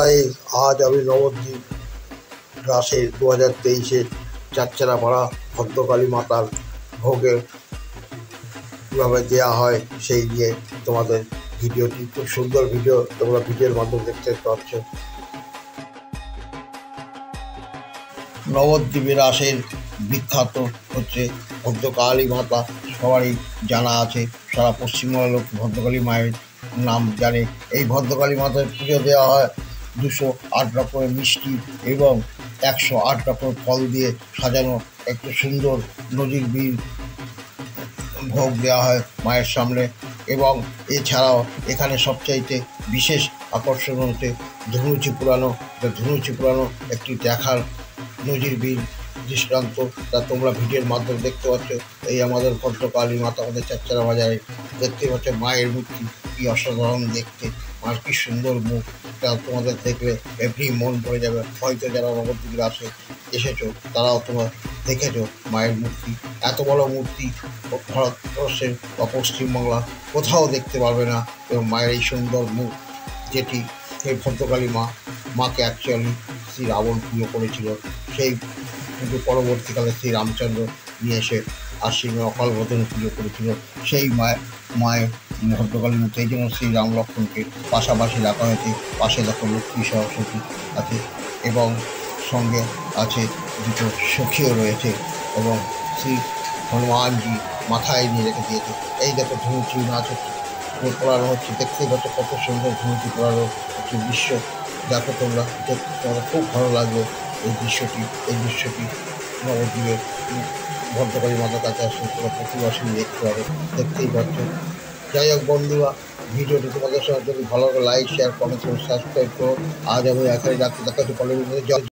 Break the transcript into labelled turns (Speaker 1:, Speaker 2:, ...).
Speaker 1: Guys, আজ আমি নবদ্বীপ রাশের 2023-এর চারচারাপাড়া ভদ্রকালী মাতার ভোগের কীভাবে দেওয়া হয় সেই নিয়ে তোমাদের ভিডিওটি, খুব সুন্দর ভিডিও, তোমরা ভিডিওর মাধ্যমে দেখতে পাচ্ছ। নবদ্বীপের রাশের বিখ্যাত হচ্ছে ভদ্রকালী মাতা, সবারই জানা আছে। সারা পশ্চিমবঙ্গের লোক ভদ্রকালী মায়ের নাম জানে। এই ভদ্রকালী মাতার পুজো দেওয়া হয় 208 রকমের মিষ্টি এবং 108 রকমের ফল দিয়ে সাজানো একটু সুন্দর নজিরবিহীন ভোগ দেওয়া হয় মায়ের সামনে। এবং এছাড়াও এখানে সবচাইতে বিশেষ আকর্ষণ হচ্ছে ধুনুচি পুরানো। ধুনুচি পুরানো একটি দেখার নজিরবিহীন দৃষ্টান্ত, তা তোমরা ভিডিওর মাধ্যমে দেখতে পাচ্ছ। এই আমাদের ভদ্রকালী মাতা, আমাদের চারচারা বাজারে দেখতে পাচ্ছ মায়ের মূর্তি কি অসাধারণ দেখতে, মায়ের কি সুন্দর মুখ, তা তোমাদের দেখলে এমনি মন ভরে যাবে। হয়তো যারা নবদ্বীপে এসেছো তারাও তোমরা দেখেছো মায়ের মূর্তি। এত বড় মূর্তি ভারতবর্ষের বা পশ্চিমবাংলা কোথাও দেখতে পারবে না। এবং মায়ের এই সুন্দর মুখ, যেটি এই ভদ্রকালী মাকে অ্যাকচুয়ালি শ্রী রাবণ পুজো করেছিল, সেই কিন্তু পরবর্তীকালে শ্রী রামচন্দ্র নিয়ে এসে আশ্বিনে অকাল বোধনে পুজো করেছিল। সেই মায়ের ভদ্রকালী মূর্তি, এই জন্য শ্রী রাম লক্ষ্মণকে পাশাপাশি রাখা হয়েছে। পাশে দেখো লক্ষ্মী সরস্বতী আছে এবং সঙ্গে আছে দুটো সখীও রয়েছে এবং শ্রী হনুমানজি মাথায় নিয়ে রেখে দিয়েছে। এই দেখো ধনুচি নাচ পড়ানো হচ্ছে, দেখতেই পাচ্ছ কত সুন্দর ধনুচি পড়ানো হচ্ছে দৃশ্য। দেখো তোমরা, তোমাদের খুব ভালো লাগবে এই দৃশ্যটি। নবদ্বীপের ভদ্রকালী মাতার কাছে আসলে তোমরা প্রতিবাসী দেখতে পাবে, দেখতেই পাচ্ছ। যাই হোক বন্ধুরা, ভিডিওটি তোমাদের সঙ্গে যদি ভালো লাগে লাইক, শেয়ার, কমেন্ট এবং সাবস্ক্রাইব করো। আজ আমি এখানে রাখতে দেখা হচ্ছে পরের ভিডিওতে।